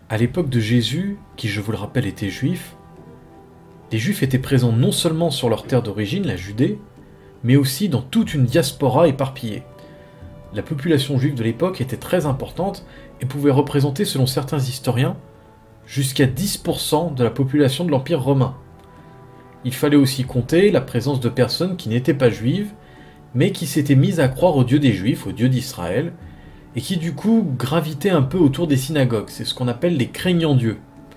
À l'époque de Jésus, qui je vous le rappelle était juif, les Juifs étaient présents non seulement sur leur terre d'origine, la Judée, mais aussi dans toute une diaspora éparpillée. La population juive de l'époque était très importante et pouvait représenter, selon certains historiens, jusqu'à 10% de la population de l'Empire romain. Il fallait aussi compter la présence de personnes qui n'étaient pas juives, mais qui s'étaient mises à croire au Dieu des Juifs, au Dieu d'Israël, et qui du coup gravitaient un peu autour des synagogues, c'est ce qu'on appelle les craignants Dieu.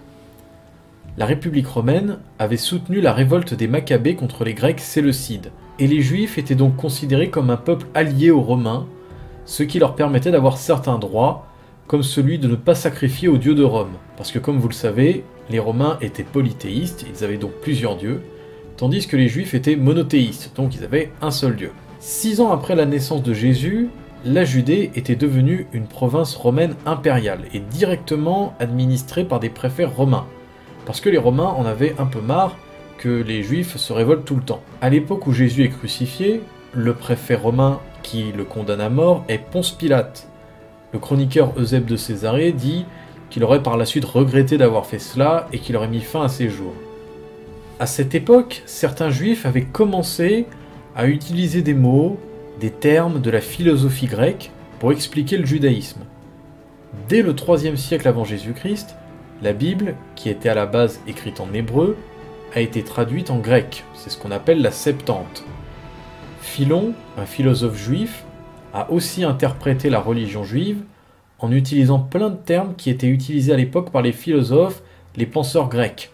La République romaine avait soutenu la révolte des Maccabées contre les Grecs séleucides, et les Juifs étaient donc considérés comme un peuple allié aux Romains, ce qui leur permettait d'avoir certains droits, comme celui de ne pas sacrifier aux dieux de Rome. Parce que comme vous le savez, les Romains étaient polythéistes, ils avaient donc plusieurs dieux, tandis que les Juifs étaient monothéistes, donc ils avaient un seul dieu. 6 ans après la naissance de Jésus, la Judée était devenue une province romaine impériale, et directement administrée par des préfets romains. Parce que les Romains en avaient un peu marre que les Juifs se révoltent tout le temps. À l'époque où Jésus est crucifié, le préfet romain qui le condamne à mort est Ponce Pilate. Le chroniqueur Eusèbe de Césarée dit qu'il aurait par la suite regretté d'avoir fait cela et qu'il aurait mis fin à ses jours. À cette époque, certains Juifs avaient commencé à utiliser des mots, des termes de la philosophie grecque pour expliquer le judaïsme. Dès le IIIe siècle avant Jésus-Christ, la Bible, qui était à la base écrite en hébreu, a été traduite en grec, c'est ce qu'on appelle la Septante. Philon, un philosophe juif, a aussi interprété la religion juive en utilisant plein de termes qui étaient utilisés à l'époque par les philosophes, les penseurs grecs.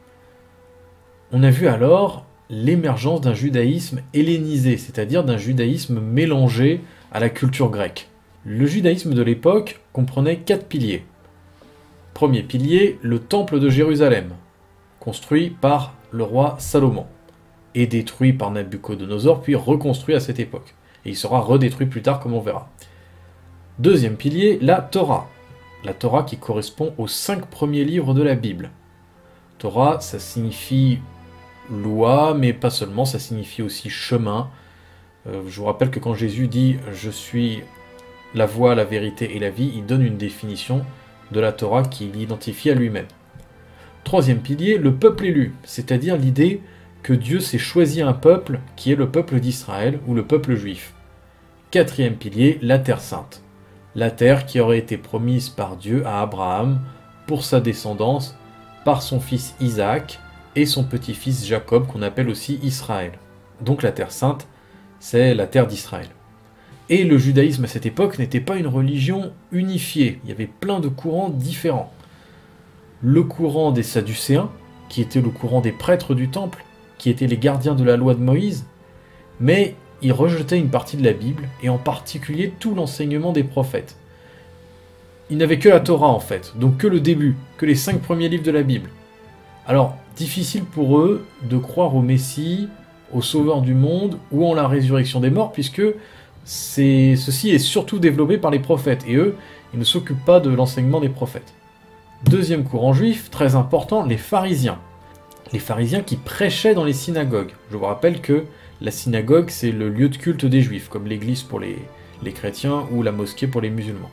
On a vu alors l'émergence d'un judaïsme hellénisé, c'est-à-dire d'un judaïsme mélangé à la culture grecque. Le judaïsme de l'époque comprenait 4 piliers. Premier pilier, le temple de Jérusalem, construit par le roi Salomon, et détruit par Nabuchodonosor, puis reconstruit à cette époque. Et il sera redétruit plus tard, comme on verra. Deuxième pilier, la Torah. La Torah qui correspond aux 5 premiers livres de la Bible. Torah, ça signifie loi, mais pas seulement, ça signifie aussi chemin. Je vous rappelle que quand Jésus dit « Je suis la voie, la vérité et la vie », il donne une définition de la Torah qu'il identifie à lui-même. Troisième pilier, le peuple élu, c'est-à-dire l'idée que Dieu s'est choisi un peuple qui est le peuple d'Israël ou le peuple juif. Quatrième pilier, la terre sainte. La terre qui aurait été promise par Dieu à Abraham pour sa descendance, par son fils Isaac et son petit-fils Jacob qu'on appelle aussi Israël. Donc la terre sainte, c'est la terre d'Israël. Et le judaïsme à cette époque n'était pas une religion unifiée, il y avait plein de courants différents. Le courant des Sadducéens, qui était le courant des prêtres du temple, qui étaient les gardiens de la loi de Moïse, mais ils rejetaient une partie de la Bible, et en particulier tout l'enseignement des prophètes. Ils n'avaient que la Torah en fait, donc que le début, que les 5 premiers livres de la Bible. Alors, difficile pour eux de croire au Messie, au Sauveur du monde, ou en la résurrection des morts, puisque ceci est surtout développé par les prophètes, et eux, ils ne s'occupent pas de l'enseignement des prophètes. Deuxième courant juif, très important, les pharisiens. Les pharisiens qui prêchaient dans les synagogues. Je vous rappelle que la synagogue, c'est le lieu de culte des juifs, comme l'église pour les chrétiens ou la mosquée pour les musulmans.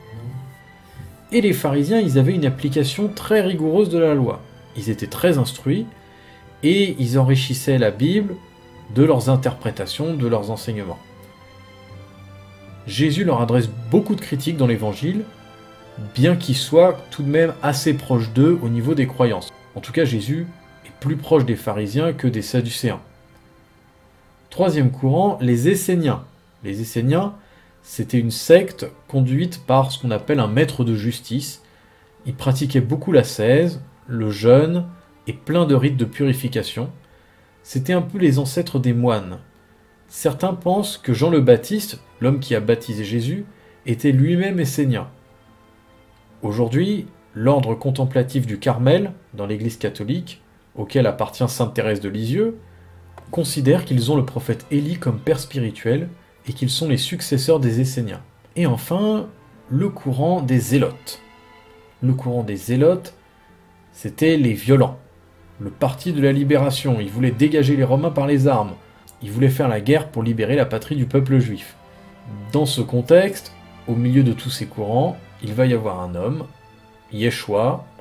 Et les pharisiens, ils avaient une application très rigoureuse de la loi. Ils étaient très instruits, et ils enrichissaient la Bible de leurs interprétations, de leurs enseignements. Jésus leur adresse beaucoup de critiques dans l'évangile, bien qu'il soit tout de même assez proche d'eux au niveau des croyances. En tout cas, Jésus est plus proche des pharisiens que des sadducéens. Troisième courant, les Esséniens. Les Esséniens, c'était une secte conduite par ce qu'on appelle un maître de justice. Ils pratiquaient beaucoup l'ascèse, le jeûne et plein de rites de purification. C'était un peu les ancêtres des moines. Certains pensent que Jean le Baptiste, l'homme qui a baptisé Jésus, était lui-même essénien. Aujourd'hui, l'ordre contemplatif du Carmel, dans l'Église catholique, auquel appartient sainte Thérèse de Lisieux, considère qu'ils ont le prophète Élie comme père spirituel et qu'ils sont les successeurs des Esséniens. Et enfin, le courant des Zélotes. Le courant des Zélotes, c'était les violents, le parti de la libération. Ils voulaient dégager les Romains par les armes. Ils voulaient faire la guerre pour libérer la patrie du peuple juif. Dans ce contexte, au milieu de tous ces courants, il va y avoir un homme, Yeshua,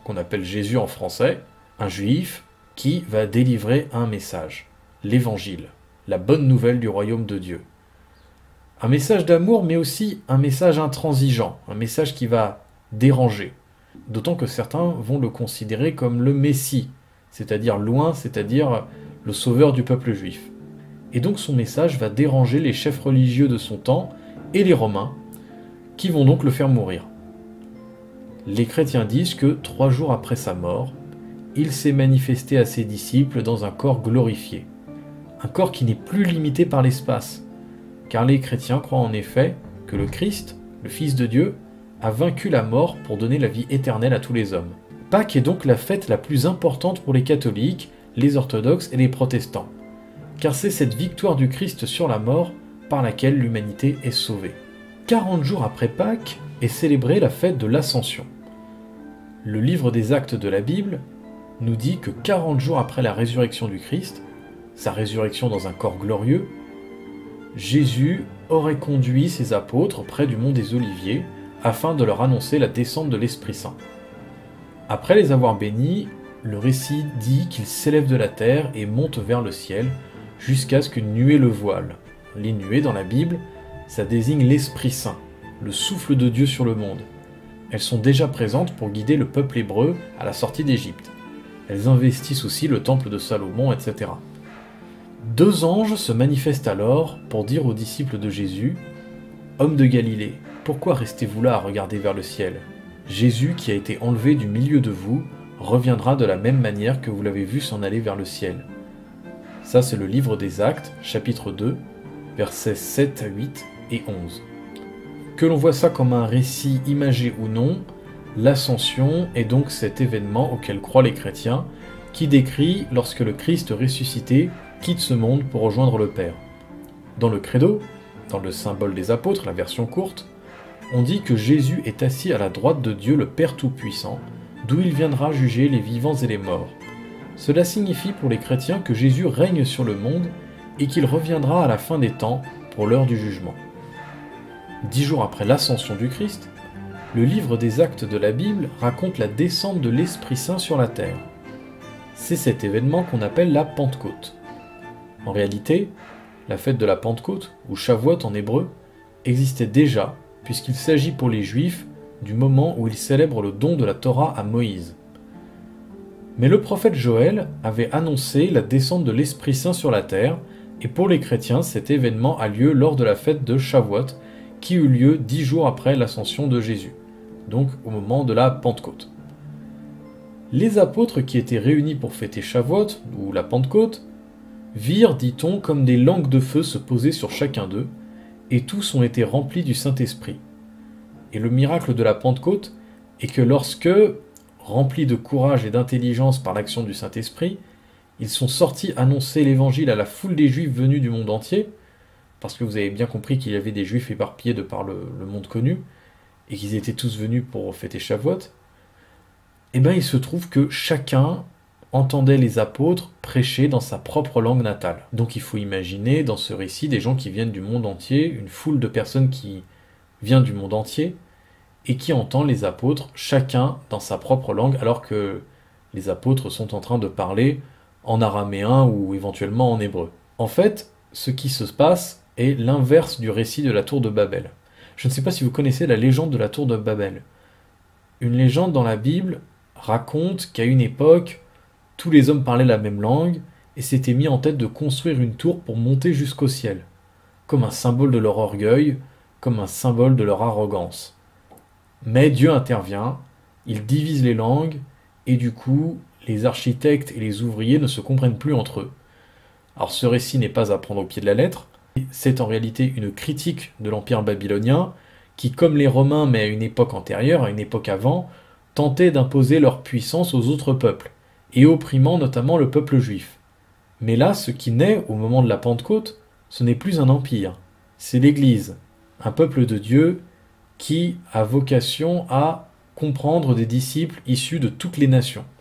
qu'on appelle Jésus en français, un juif qui va délivrer un message, l'évangile, la bonne nouvelle du royaume de Dieu. Un message d'amour, mais aussi un message intransigeant, un message qui va déranger. D'autant que certains vont le considérer comme le Messie, c'est-à-dire loin, c'est-à-dire le sauveur du peuple juif. Et donc son message va déranger les chefs religieux de son temps et les Romains, qui vont donc le faire mourir. Les chrétiens disent que 3 jours après sa mort, il s'est manifesté à ses disciples dans un corps glorifié. Un corps qui n'est plus limité par l'espace, car les chrétiens croient en effet que le Christ, le Fils de Dieu, a vaincu la mort pour donner la vie éternelle à tous les hommes. Pâques est donc la fête la plus importante pour les catholiques, les orthodoxes et les protestants, car c'est cette victoire du Christ sur la mort par laquelle l'humanité est sauvée. 40 jours après Pâques est célébrée la fête de l'Ascension. Le livre des Actes de la Bible nous dit que 40 jours après la résurrection du Christ, sa résurrection dans un corps glorieux, Jésus aurait conduit ses apôtres près du mont des Oliviers afin de leur annoncer la descente de l'Esprit Saint. Après les avoir bénis, le récit dit qu'ils s'élèvent de la terre et montent vers le ciel jusqu'à ce qu'une nuée le voile. Les nuées dans la Bible, ça désigne l'Esprit Saint, le souffle de Dieu sur le monde. Elles sont déjà présentes pour guider le peuple hébreu à la sortie d'Égypte. Elles investissent aussi le temple de Salomon, etc. 2 anges se manifestent alors pour dire aux disciples de Jésus « Hommes de Galilée, pourquoi restez-vous là à regarder vers le ciel ? Jésus qui a été enlevé du milieu de vous reviendra de la même manière que vous l'avez vu s'en aller vers le ciel. » Ça c'est le livre des Actes, chapitre 2, versets 7 à 8 et 11. Que l'on voit ça comme un récit imagé ou non, l'Ascension est donc cet événement auquel croient les chrétiens, qui décrit lorsque le Christ ressuscité quitte ce monde pour rejoindre le Père. Dans le credo, dans le symbole des apôtres, la version courte, on dit que Jésus est assis à la droite de Dieu le Père Tout-Puissant, d'où il viendra juger les vivants et les morts. Cela signifie pour les chrétiens que Jésus règne sur le monde et qu'il reviendra à la fin des temps pour l'heure du jugement. 10 jours après l'ascension du Christ, le livre des Actes de la Bible raconte la descente de l'Esprit Saint sur la terre. C'est cet événement qu'on appelle la Pentecôte. En réalité, la fête de la Pentecôte, ou Shavuot en hébreu, existait déjà, puisqu'il s'agit pour les Juifs du moment où ils célèbrent le don de la Torah à Moïse. Mais le prophète Joël avait annoncé la descente de l'Esprit Saint sur la terre, et pour les chrétiens, cet événement a lieu lors de la fête de Shavuot, qui eut lieu 10 jours après l'ascension de Jésus, donc au moment de la Pentecôte. Les apôtres qui étaient réunis pour fêter Shavuot, ou la Pentecôte, virent, dit-on, comme des langues de feu se poser sur chacun d'eux, et tous ont été remplis du Saint-Esprit. Et le miracle de la Pentecôte est que lorsque, remplis de courage et d'intelligence par l'action du Saint-Esprit, ils sont sortis annoncer l'Évangile à la foule des Juifs venus du monde entier, parce que vous avez bien compris qu'il y avait des Juifs éparpillés de par le monde connu, et qu'ils étaient tous venus pour fêter Shavuot, et bien il se trouve que chacun entendait les apôtres prêcher dans sa propre langue natale. Donc il faut imaginer dans ce récit des gens qui viennent du monde entier, une foule de personnes qui vient du monde entier, et qui entend les apôtres, chacun dans sa propre langue, alors que les apôtres sont en train de parler en araméen ou éventuellement en hébreu. En fait, ce qui se passe est l'inverse du récit de la tour de Babel. Je ne sais pas si vous connaissez la légende de la tour de Babel. Une légende dans la Bible raconte qu'à une époque, tous les hommes parlaient la même langue et s'étaient mis en tête de construire une tour pour monter jusqu'au ciel, comme un symbole de leur orgueil, comme un symbole de leur arrogance. Mais Dieu intervient, il divise les langues, et du coup, les architectes et les ouvriers ne se comprennent plus entre eux. Alors ce récit n'est pas à prendre au pied de la lettre, c'est en réalité une critique de l'Empire babylonien, qui, comme les Romains, mais à une époque antérieure, à une époque avant, tentait d'imposer leur puissance aux autres peuples, et opprimant notamment le peuple juif. Mais là, ce qui naît au moment de la Pentecôte, ce n'est plus un empire, c'est l'Église, un peuple de Dieu qui a vocation à comprendre des disciples issus de toutes les nations.